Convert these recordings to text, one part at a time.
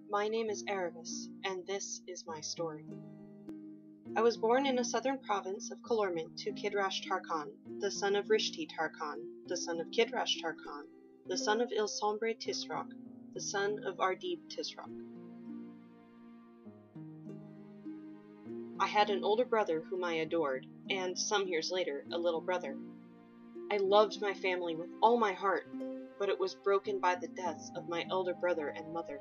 My name is Aravis, and this is my story. I was born in a southern province of Calormen to Kidrash Tarkheena, the son of Rishti Tarkheena, the son of Kidrash Tarkheena, the son of Ilsombre Tisroc, the son of Ardib Tisroc. I had an older brother whom I adored, and, some years later, a little brother. I loved my family with all my heart, but it was broken by the deaths of my elder brother and mother.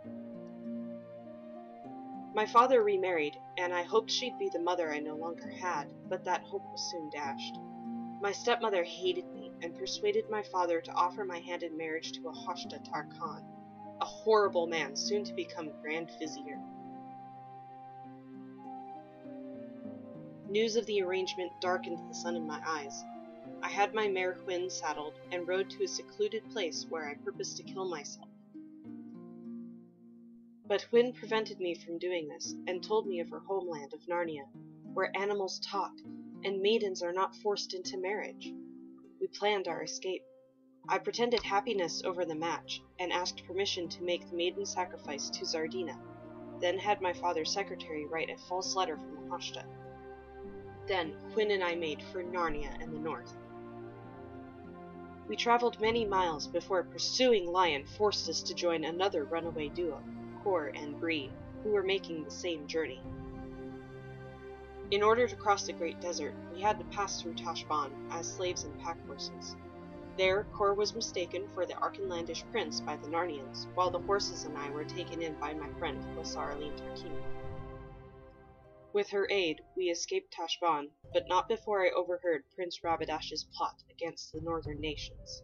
My father remarried, and I hoped she'd be the mother I no longer had, but that hope was soon dashed. My stepmother hated me and persuaded my father to offer my hand in marriage to a Hashta Tarkheena, a horrible man soon to become Grand Vizier. News of the arrangement darkened the sun in my eyes. I had my mare Hwin saddled and rode to a secluded place where I purposed to kill myself. But Hwin prevented me from doing this, and told me of her homeland of Narnia, where animals talk, and maidens are not forced into marriage. We planned our escape. I pretended happiness over the match, and asked permission to make the maiden sacrifice to Zardina, then had my father's secretary write a false letter from the Hashta. Then Hwin and I made for Narnia and the north. We traveled many miles before a pursuing lion forced us to join another runaway duo, Kor and Bree, who were making the same journey. In order to cross the great desert, we had to pass through Tashbaan as slaves and pack horses. There, Kor was mistaken for the Archenlandish prince by the Narnians, while the horses and I were taken in by my friend Tarkheena. With her aid, we escaped Tashbaan, but not before I overheard Prince Rabadash's plot against the northern nations.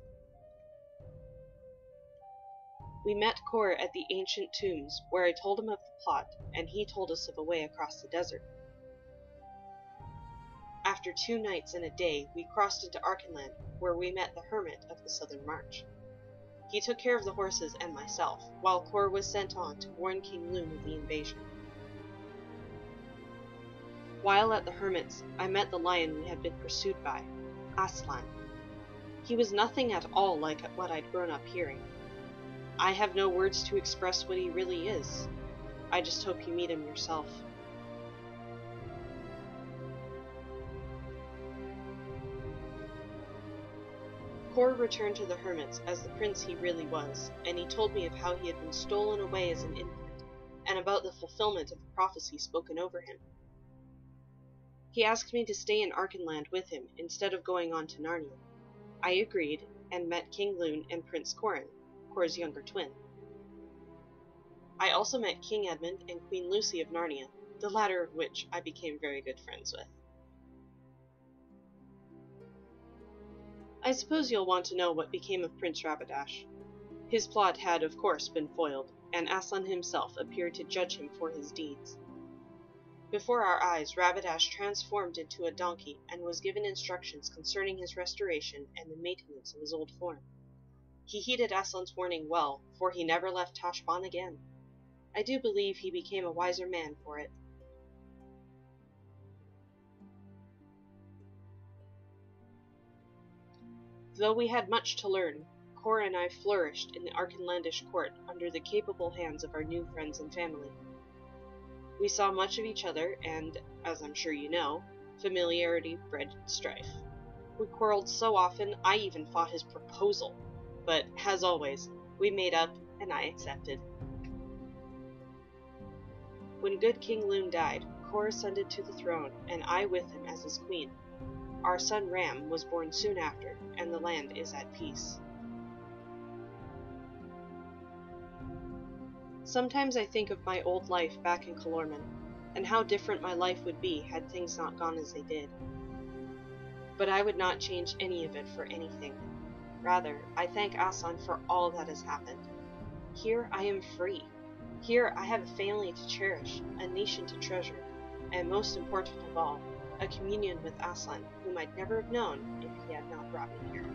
We met Kor at the ancient tombs, where I told him of the plot, and he told us of a way across the desert. After 2 nights and a day, we crossed into Archenland, where we met the hermit of the Southern March. He took care of the horses and myself, while Kor was sent on to warn King Lune of the invasion. While at the hermit's, I met the lion we had been pursued by, Aslan. He was nothing at all like what I'd grown up hearing. I have no words to express what he really is. I just hope you meet him yourself. Kor returned to the hermits as the prince he really was, and he told me of how he had been stolen away as an infant, and about the fulfillment of the prophecy spoken over him. He asked me to stay in Archenland with him instead of going on to Narnia. I agreed, and met King Lune and Prince Corin, Kor's younger twin. I also met King Edmund and Queen Lucy of Narnia, the latter of which I became very good friends with. I suppose you'll want to know what became of Prince Rabadash. His plot had, of course, been foiled, and Aslan himself appeared to judge him for his deeds. Before our eyes, Rabadash transformed into a donkey and was given instructions concerning his restoration and the maintenance of his old form. He heeded Aslan's warning well, for he never left Tashbaan again. I do believe he became a wiser man for it. Though we had much to learn, Kor and I flourished in the Archenlandish court under the capable hands of our new friends and family. We saw much of each other, and, as I'm sure you know, familiarity bred strife. We quarreled so often I even fought his proposal, but, as always, we made up, and I accepted. When good King Lune died, Kor ascended to the throne, and I with him as his queen. Our son Ram was born soon after, and the land is at peace. Sometimes I think of my old life back in Calormen, and how different my life would be had things not gone as they did. But I would not change any of it for anything. Rather, I thank Aslan for all that has happened. Here I am free. Here I have a family to cherish, a nation to treasure, and most important of all, a communion with Aslan, whom I'd never have known if he had not brought me here.